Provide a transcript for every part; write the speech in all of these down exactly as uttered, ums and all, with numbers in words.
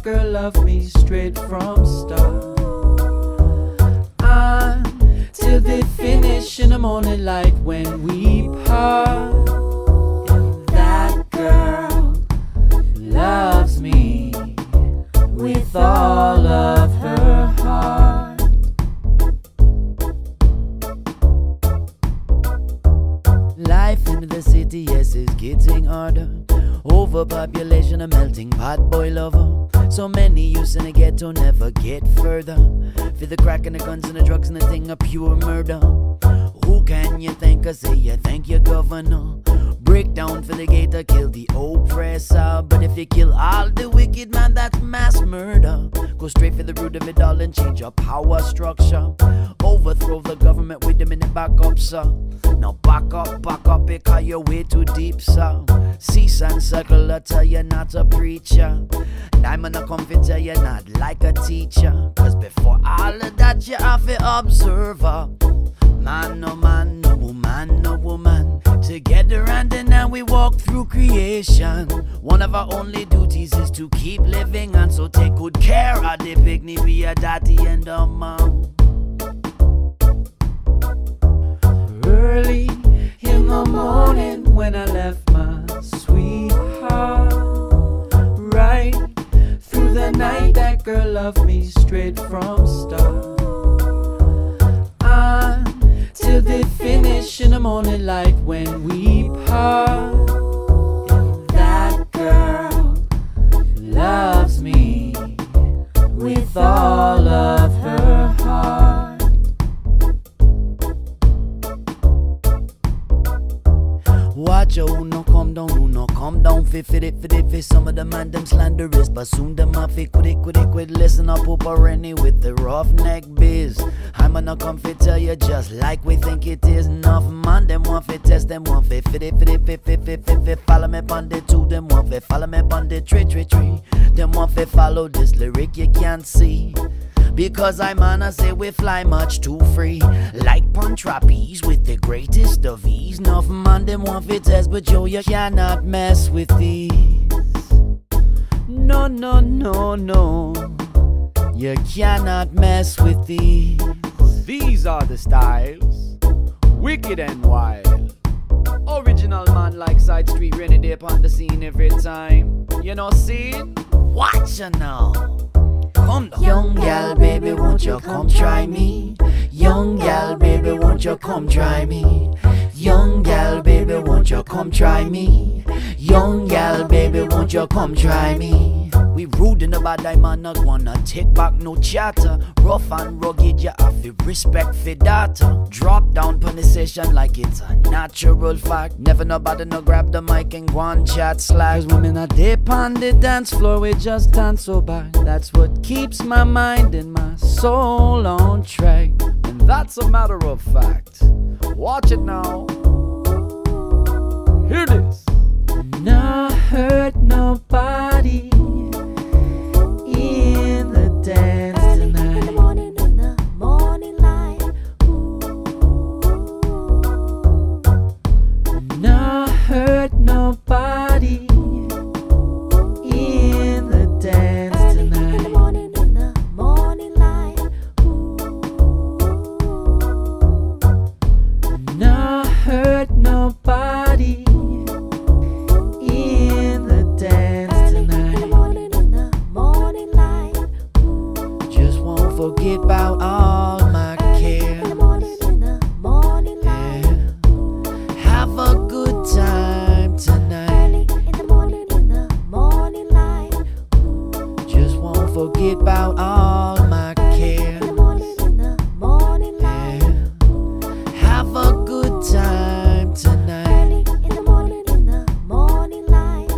girl loved me straight from start. Till they finish in the morning light when we part. And that girl loves me with all of her heart. Life in the city, yes, is getting harder. Overpopulation, a melting pot boil over. So many youths in the ghetto never get further. For the crack and the guns and the drugs and the thing of pure murder. Who can you think or say you think your governor? Break down for the gate to kill the oppressor. But if you kill all the wicked, man, that's mass murder. Go straight for the root of it all and change your power structure. Overthrow the government with them in the back up, sir. Now back up, back up, because you're way too deep, sir. Cease and circle, I tell you not a preacher. I'm gonna come to tell you not like a teacher. Cause before all of that you have to observe her. Man, no man, no woman, no woman. Together and then now we walk through creation. One of our only duties is to keep living. And so take good care of the picnic, be a daddy and a mom. Early in the morning when I left my sweetheart, right through the night that girl loved me straight from start. Till they finish in the morning light when we part. And that girl loves me with all of her heart. Watch out, who no come down, who no come down. Fit, fit it, fit it, fit. Some of the man them slanderous, but soon them a fit. Quit it, quit it, quit. Listen up, Poopa Rennie with the roughneck biz. I'm gonna come fit tell you just like we think it is. Enough man, them want fit test, them want fit fit it, fit it, fit fit fit fit fit. Follow me on the two, them want fit follow me on the tree, tree, tree. Them want fit follow this lyric you can't see. Because I man I say we fly much too free. Like pun trapeze with the greatest of ease. Enough man them want fit test, but yo you cannot mess with these. No, no, no, no. You cannot mess with these. These are the styles, wicked and wild. Original man like Sidestreet Reny, they upon the scene every time. You know, see? Watch ya now. Come down. Young gal, baby, won't you come try me? Young gal, baby, won't you come try me? Young gal, baby, won't you come try me? Young gal, baby, won't you come try me? We rude in the bad, I man not wanna take back no chatter. Rough and rugged, you have to respect for data. Drop down pon the session like it's a natural fact. Never nobody no grab the mic and go on chat slack. Cause women are deep on the dance floor, we just dance so back. That's what keeps my mind and my soul on track. And that's a matter of fact. Watch it now. Hear this. Not hurt nobody in the dance tonight. In the morning, in the morning light. Not hurt nobody in the dance tonight. In the morning, in the morning light. Not hurt nobody in the dance tonight. In the morning, in the morning light. Just won't forget about all my care. In the morning, in the morning light. Yeah. Have a good time tonight. In the morning, in the morning light. Just won't forget about all my care. In the morning, in the morning light. Yeah. Have a good time tonight. In the morning, in the morning light.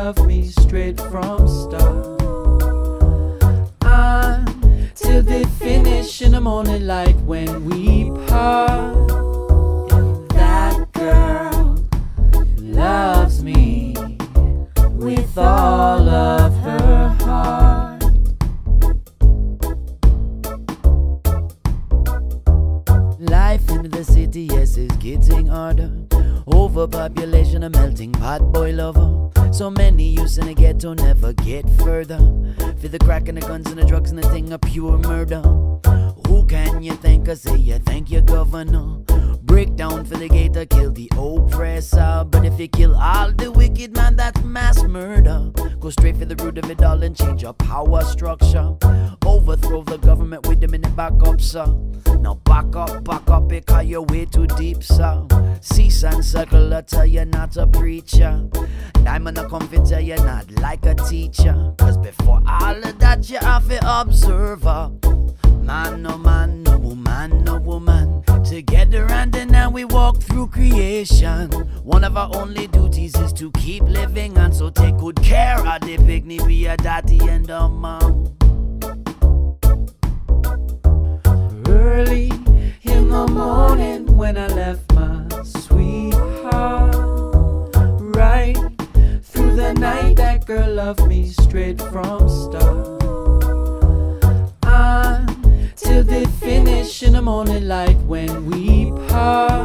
loved me straight from start. Until they finish in the morning light when we part. And that girl loves me with all of her heart. Life in the city, yes, is getting harder. Overpopulation, a melting pot boil over. So many youths in the ghetto never get further. For the crack and the guns and the drugs and the thing of pure murder. Who can you thank or say you thank your governor? Break down for the gator, kill the oppressor. But if you kill all the wicked, man, that's mass murder. Go straight for the root of it all and change your power structure. Overthrow the government with a minute back up, sir. Now back up, back up, because you're way too deep, sir. Cease and circle, I tell you not a preacher. And I'm gonna come to tell you not like a teacher. Cause before all of that, you have to observe her. Man, no man, no woman, no woman. Together and then now we walk through creation. One of our only duties is to keep living, and so take good care of the picnic, be a daddy and a mom. Early in the morning when I left my sweetheart, right through the night that girl loved me straight from start. Until they finish in the morning light when we part.